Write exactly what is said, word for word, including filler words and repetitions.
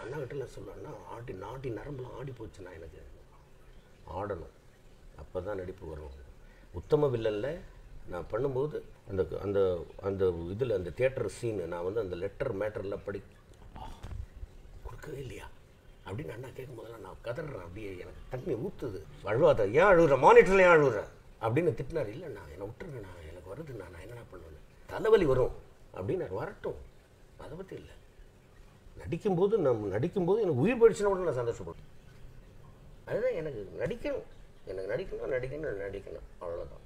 அண்ணா கிட்டலாம் சொல்லுவேன்னா ஆடி நாடி நரம்புலாம் ஆடி போச்சுன்னா எனக்கு ஆடணும், அப்போ தான் நடிப்பு வரும். உத்தம வில்லனில் நான் பண்ணும்போது அந்த அந்த அந்த இதில் அந்த தியேட்டர் சீனு நான் வந்து அந்த லெட்டர் மேட்டரில் படி கொடுக்கவே இல்லையா அப்படின்னு அண்ணா கேட்கும் போதெல்லாம் நான் கதறேன். அப்படியே எனக்கு தண்ணி ஊற்றுது. அழுவாத, ஏன் அழுகுற, மானிட்டரில் ஏன் அழுகுற அப்படின்னு திட்டினார். இல்லைண்ணா என்னை விட்டுருங்கண்ணா, எனக்கு வருதுண்ணா, நான் என்னண்ணா பண்ணுவேன், தலைவலி வரும் அப்படின்னு வரட்டும், அதை பற்றி இல்லை. நடிக்கும்போது நம்ம நடிக்கும்போது எனக்கு உயிர் போயிடுச்சுன்னா கூட நான் சந்தோஷப்படுறேன். அதுதான் எனக்கு நடிக்கணும், எனக்கு நடிக்கணும் நடிக்கணும் நடிக்கணும் அவ்வளோதான்.